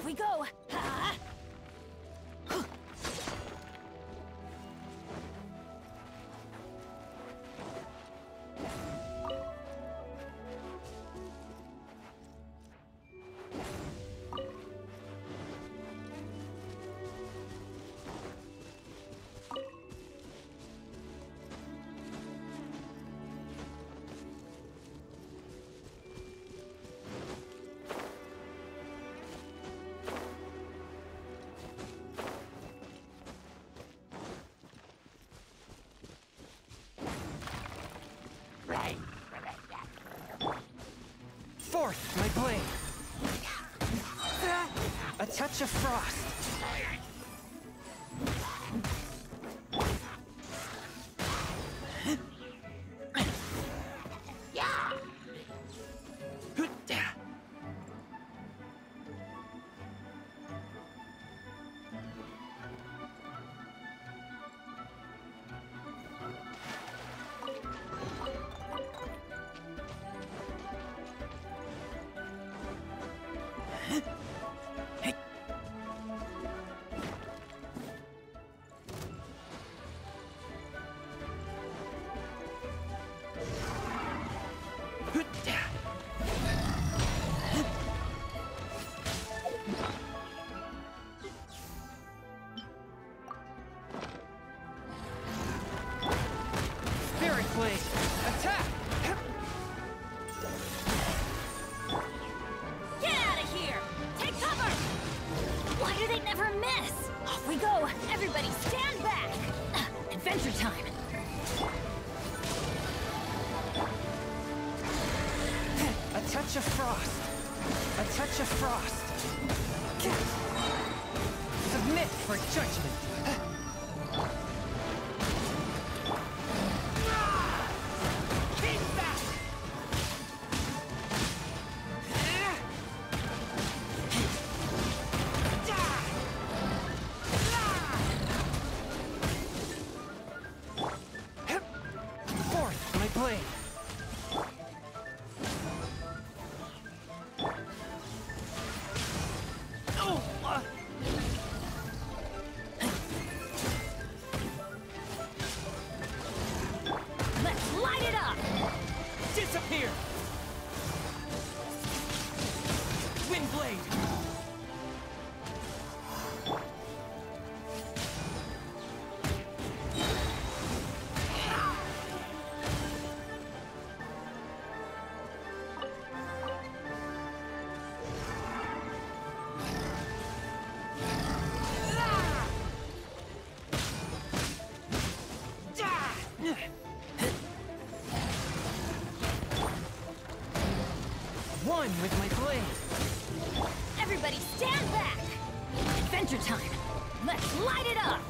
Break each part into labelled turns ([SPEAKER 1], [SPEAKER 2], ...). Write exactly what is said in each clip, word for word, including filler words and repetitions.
[SPEAKER 1] we go! Ha!
[SPEAKER 2] Forth, my blade! A touch of frost! Blade, attack!
[SPEAKER 1] Get out of here! Take cover! Why do they never miss? Off we go! Everybody stand back! Uh, adventure time!
[SPEAKER 2] A touch of frost! A touch of frost! Submit for judgment! Blade. Oh! Uh.
[SPEAKER 1] Let's light it up!
[SPEAKER 2] Disappear! Wind blade! One with my blade!
[SPEAKER 1] Everybody stand back! Adventure time! Let's light it up!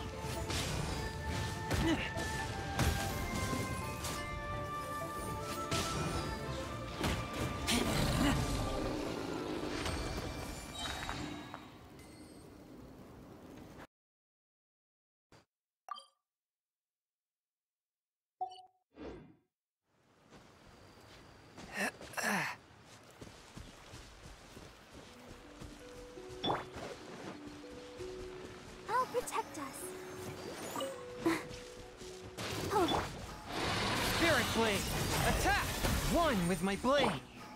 [SPEAKER 3] I'll protect us. Oh.
[SPEAKER 2] Spirit blade! Attack! One with my blade!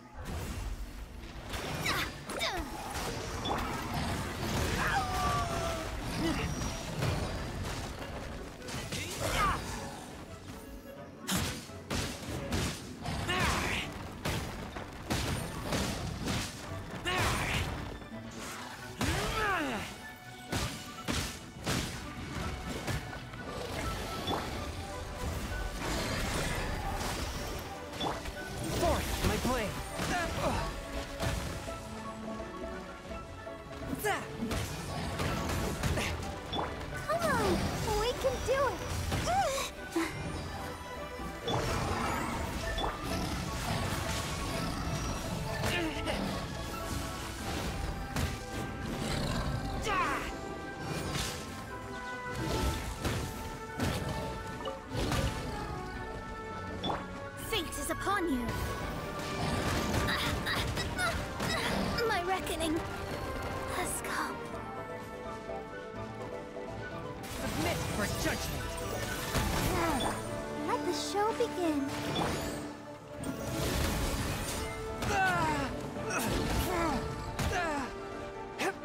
[SPEAKER 2] Blade.
[SPEAKER 3] Come on, we can do it.
[SPEAKER 1] Fate is upon you.
[SPEAKER 3] My reckoning.
[SPEAKER 2] Submit for judgment.
[SPEAKER 3] Let the show begin.
[SPEAKER 2] Ah! Ah! Hup!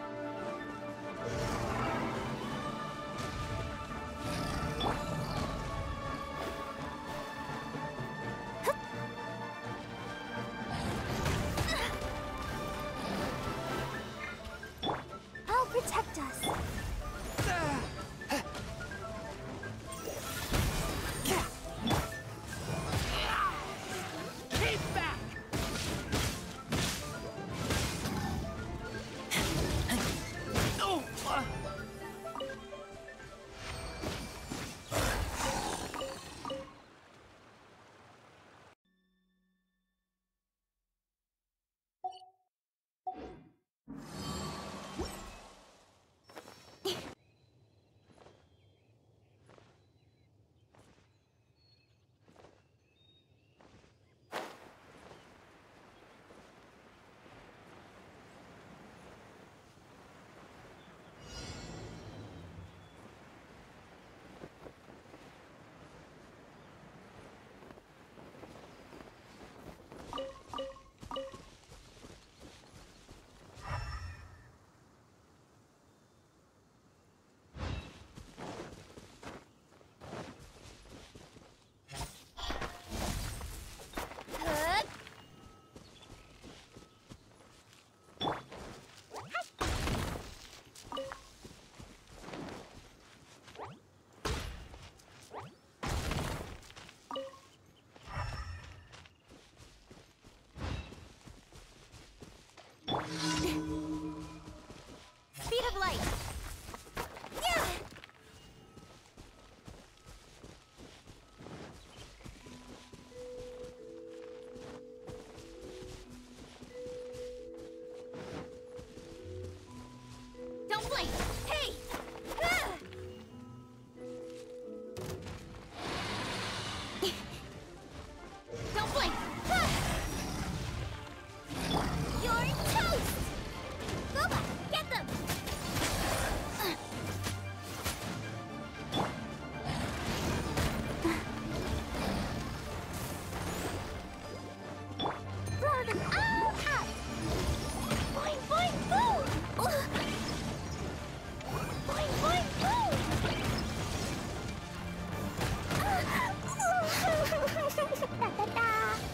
[SPEAKER 3] I'll protect us.
[SPEAKER 2] Keep back! Oh! uh.
[SPEAKER 1] Speed of light. Yeah. Don't blink. Hey. Ah. Don't blink. Ah. You're toast. Boba, get them. Throw them all up. Boing, boing, boom. Boing, boing, boom. Da-da-da.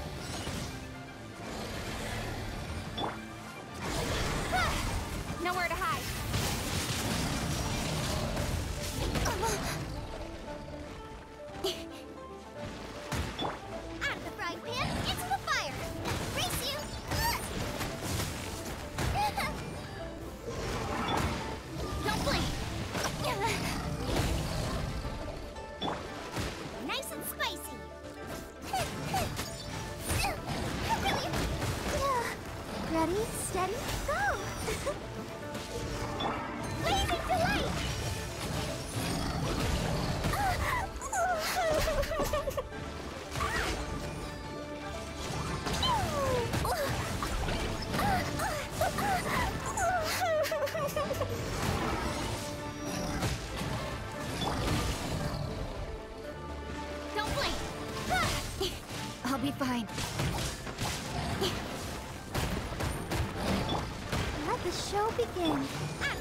[SPEAKER 1] Nowhere to hide. Out of the frying pan, into the fire. Race you. Don't blink. Nice and spicy.
[SPEAKER 3] Ready, steady, go!
[SPEAKER 1] Blazing delight. Don't blink. I'll be fine.
[SPEAKER 3] Let the show begin.
[SPEAKER 1] Ah!